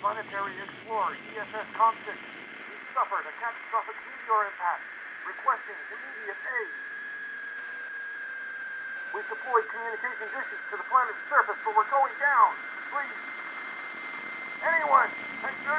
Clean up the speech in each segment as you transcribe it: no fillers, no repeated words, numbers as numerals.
Planetary Explorer, ESS Constant. We suffered a catastrophic meteor impact. Requesting immediate aid. We deployed communication dishes to the planet's surface, but we're going down. Please. Anyone! Hector!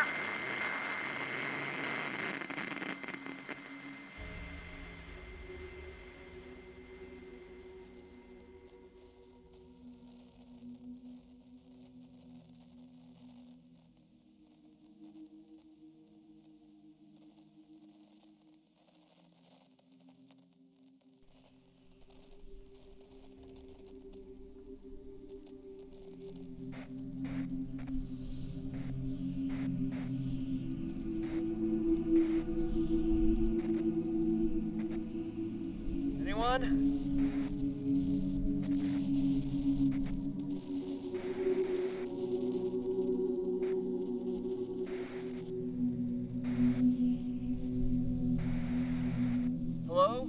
Anyone? Hello?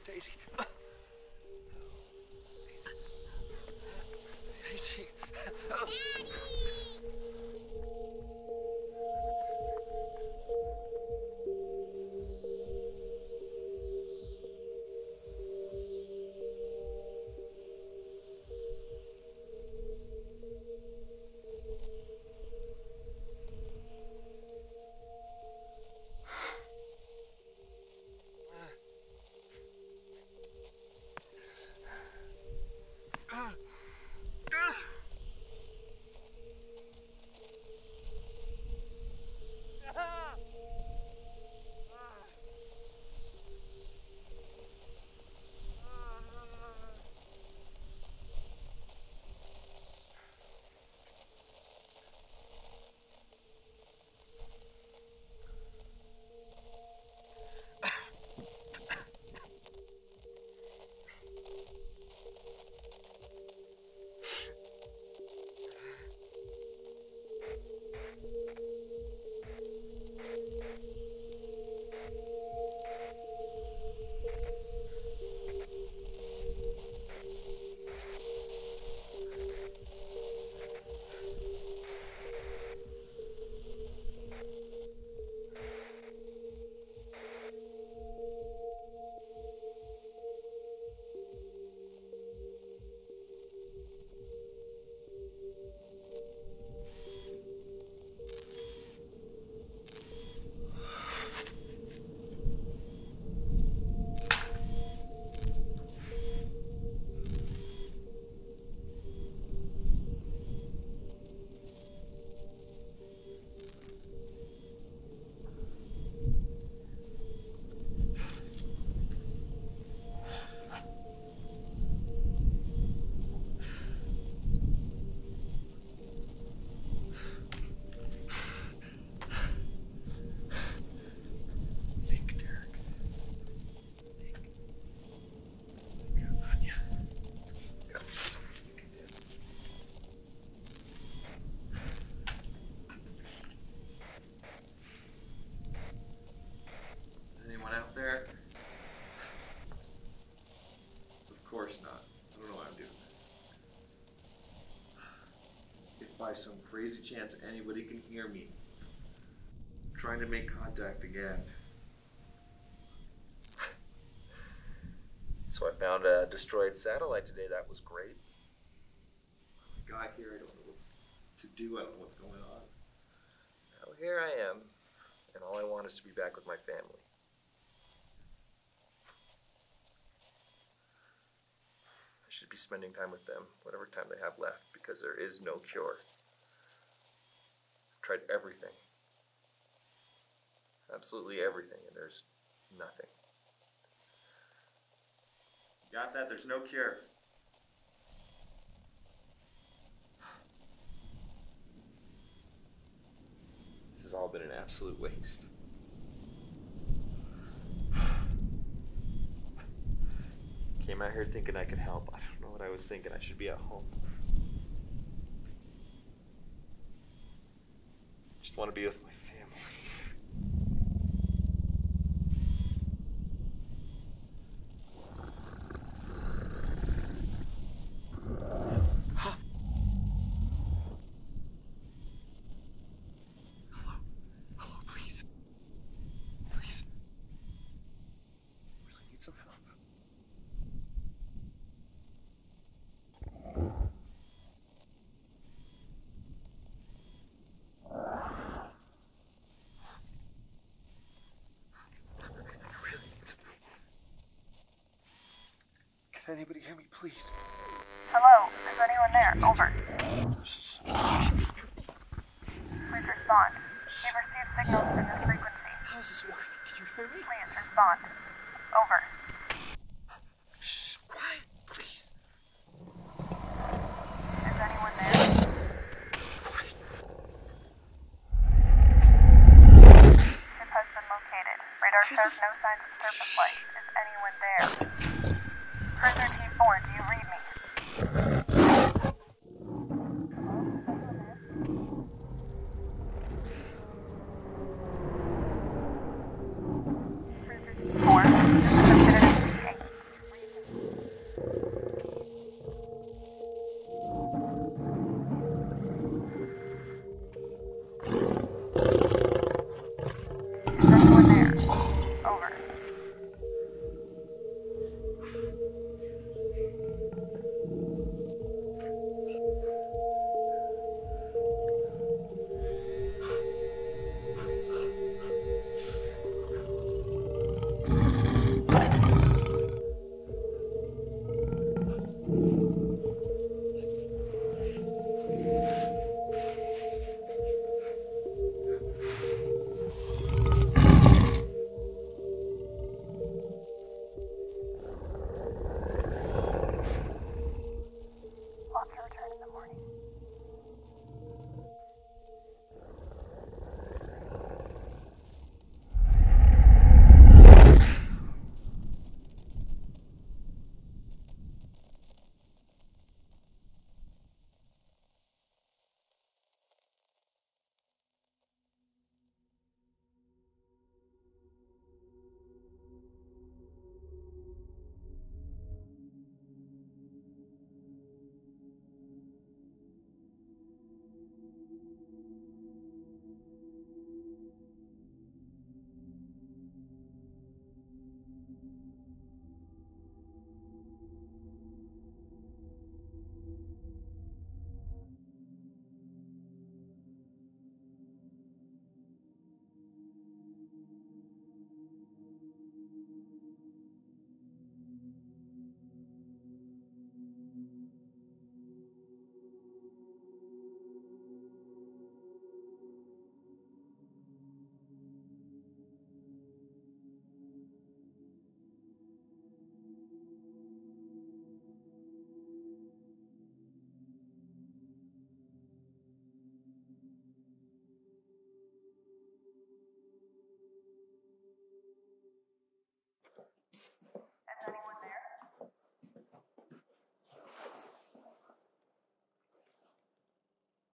Daisy. Daisy. Out there? Of course not. I don't know why I'm doing this. If by some crazy chance anybody can hear me, I'm trying to make contact again. So I found a destroyed satellite today. That was great. I got here, I don't know what to do. I don't know what's going on. Well, here I am, and all I want is to be back with my family. I should be spending time with them, whatever time they have left, because there is no cure. I've tried everything. Absolutely everything, and there's nothing. Got that? There's no cure. This has all been an absolute waste. Came out here thinking I could help. I don't know what I was thinking. I should be at home. Just want to be with my family. Hello, please. Please. I really need some help. Can anybody hear me, please? Hello, is anyone there? Over. Please respond. We've received signals from this frequency. How is this working? Can you hear me? Please respond. Over. Shh, quiet, please. Is anyone there? Quiet. Ship has been located. Radar shows no signs of surface life. Is anyone there? Prisoner T4, do you read me?